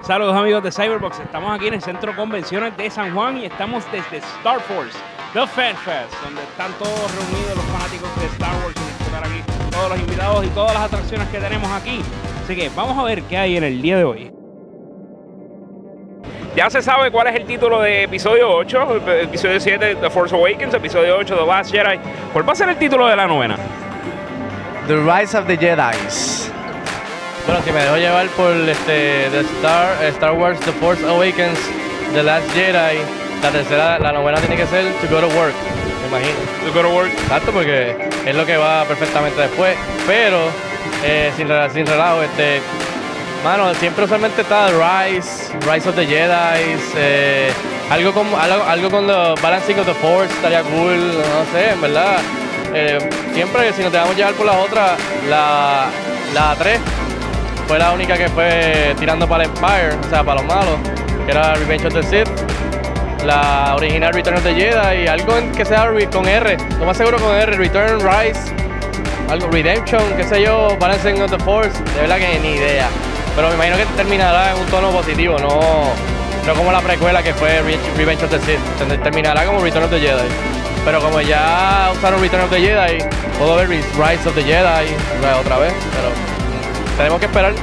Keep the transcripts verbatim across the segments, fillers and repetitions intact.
Saludos amigos de Cyberbox, estamos aquí en el Centro de Convenciones de San Juan y estamos desde Star Force, The Fan Fest, donde están todos reunidos los fanáticos de Star Wars y disfrutar aquí todos los invitados y todas las atracciones que tenemos aquí. Así que vamos a ver qué hay en el día de hoy. Ya se sabe cuál es el título de episodio ocho, episodio siete The Force Awakens, episodio ocho The Last Jedi. ¿Cuál va a ser el título de la novena? The Rise of the Jedi. Bueno, si me dejo llevar por este, The Star, Star Wars The Force Awakens, The Last Jedi, la tercera, la novena tiene que ser To Go to Work, me imagino. To Go to Work. Exacto, porque es lo que va perfectamente después. Pero, eh, sin, sin relajo, este, mano, siempre usualmente está Rise, Rise of the Jedi, eh, algo, con, algo, algo con The Balancing of the Force estaría cool, no sé, en verdad. Eh, siempre, si nos dejamos llevar por las otras, la, la tres fue la única que fue tirando para el Empire, o sea, para los malos, que era Revenge of the Sith. La original Return of the Jedi y algo en que sea con R, no más seguro con R, Return, Rise, algo, Redemption, qué sé yo, Balancing of the Force, de verdad que ni idea. Pero me imagino que terminará en un tono positivo, no, no como la precuela que fue Revenge of the Sith, terminará como Return of the Jedi. Pero como ya usaron Return of the Jedi, puedo ver Rise of the Jedi otra vez, pero tenemos que esperar.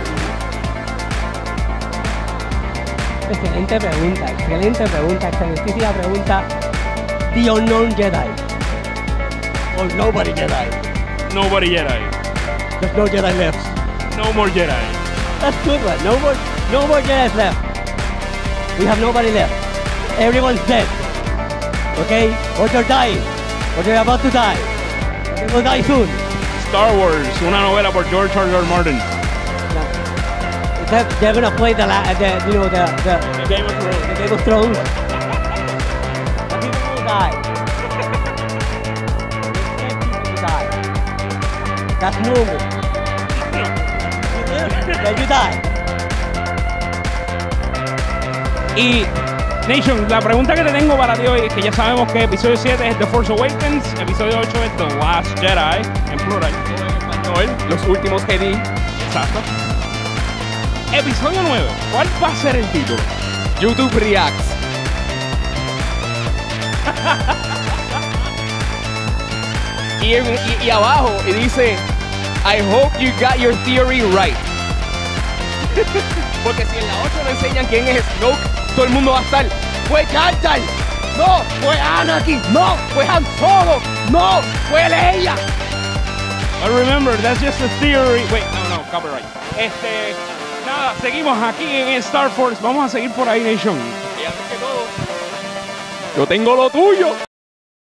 Excelente pregunta, excelente pregunta, excelentísima pregunta. The Unknown Jedi. Or Nobody Jedi. Nobody Jedi. There's no Jedi left. No more Jedi. That's good one. No more, no more Jedi left. We have nobody left. Everyone's dead. Okay? Or they're dying. Or they're about to die. Or they will die soon. Star Wars, una novela por George R R Martin. They're, they're gonna play the, la, the you know, the, the, The Game of Thrones. the Game of Thrones. The people will die. The people will die. That's normal. Then you die. Y Nation, la pregunta que te tengo para ti hoy es que ya sabemos que episodio siete es The Force Awakens, episodio ocho es The Last Jedi, en plural, en español, los últimos Jedi. Exacto. Episodio nueve, ¿cuál va a ser el título? YouTube Reacts. Y, y, y abajo, y dice, I hope you got your theory right. Porque si en la ocho le enseñan quién es Snoke, todo el mundo va a estar, fue Jar Jar, no, fue Anakin, no, fue Han Solo, no, fue Leia. But remember, that's just a theory. Wait, no, no, copyright. Este, nada, seguimos aquí en Star Force. Vamos a seguir por ahí, Nation. Y antes que todo, Yo tengo lo tuyo.